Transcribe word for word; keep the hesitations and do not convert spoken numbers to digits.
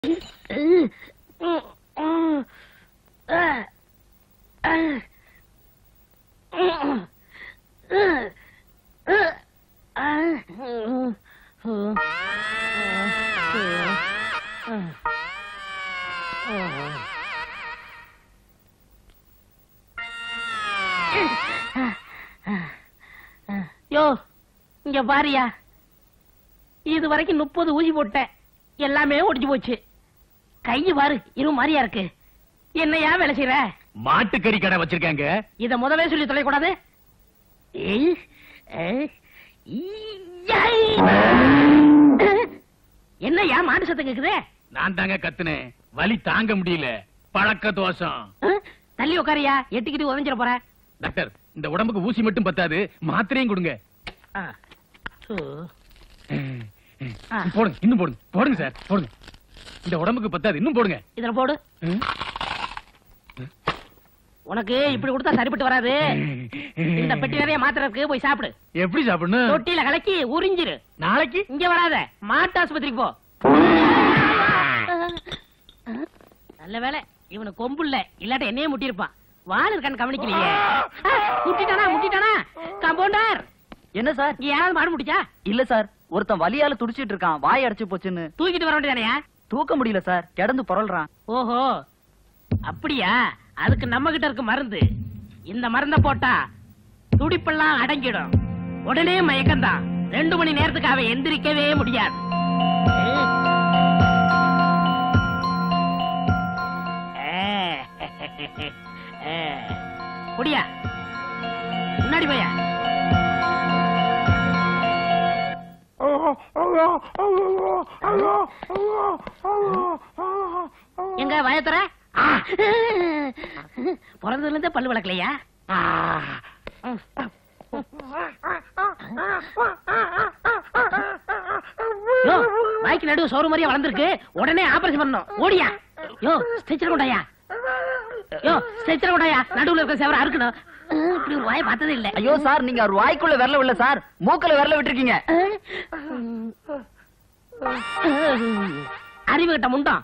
யோ இங்க பாரியா, இது வரைக்கும் முப்பது ஊசி போட்டேன், எல்லாமே ஒடிச்சு போச்சு. கை பாரு இரு மாதிரியா இருக்கு. என்னையா வேலை செய்யற? மாட்டுக்கறி கடை வச்சிருக்காங்க. இத முதவே சொல்லி தொலைக்கூடாது. என்னையா மாட்டு சத்தம் கேக்குது? நான் தாங்க கத்துனேன், வலி தாங்க முடியல, பழக்க தோஷம். தள்ளி உட்காரியா, எட்டுக்கிட்டு உதஞ்சிட போற. டாக்டர், இந்த உடம்புக்கு ஊசி மட்டும் பத்தாது, மாத்திரையும் கொடுங்க. போடுங்க, இன்னும் போடுங்க, போடுங்க சார், போடுங்க. இந்த உடம்புக்கு பத்தாது, இன்னும் போடுங்க. இதுல போடு. உனக்கு இப்படி கொடுத்தா சரிப்பட்டு வராது. இந்த பெட்டி நிறைய மாத்திரை இருக்கு, போய் சாப்பிடு. எப்படி சாப்பிடணும்? தொட்டியில கலக்கி உறிஞ்சிரு. நாளைக்கு இங்க வராத, மாட்டு ஆஸ்பத்திரிக்கு போ. நல்ல வேலை இவனு கொம்பு இல்ல, இல்லாட்ட என்னையே முட்டிருப்பான். வால் இருக்கான்னு கவனிக்கலையே. முட்டிட்டானா முட்டிட்டானா? காம்பவுண்டர் என்ன சார், யாராவது மாடு முட்டிச்சா? இல்ல சார், ஒருத்தன் வலியால துடிச்சிட்டு இருக்கான், வாய் அடைச்சு போச்சுன்னு. தூக்கிட்டு வர வேண்டியதானயா? தூக்க முடியல சார், கிடந்து புரள்றான். ஓஹோ அப்படியா? அதுக்கு நம்ம கிட்ட இருக்கு மருந்து. இந்த மருந்த போட்டா துடிப்பெல்லாம் அடங்கிடும், உடனே மயக்கம்தான். ரெண்டு மணி நேரத்துக்கு அவன் எந்திரிக்கவே முடியாது. குடியா, முன்னாடி போயா. எங்க வயத்தர பிறந்ததுல இருந்தே பல்லு வளர்க்கலையா? வாய்க்கு நடுவு சோறு மாதிரியா வளர்ந்துருக்கு, உடனே ஆபரேஷன் பண்ணணும். ஓடியா. யோ ஸ்ட்ரெச்சர் கொண்டாயா, யோ ஸ்ட்ரெச்சர் கொண்டாயா. நடுவுல இருக்க சேவரா இருக்கணும். இப்படி ஒரு வாயை பார்த்ததே இல்ல. ஐயோ சார், நீங்க ஒரு வாய்க்குள்ள விரல விடல சார், மூக்குல விரல விட்டுருக்கீங்க. அறிவு கிட்ட முண்டம்,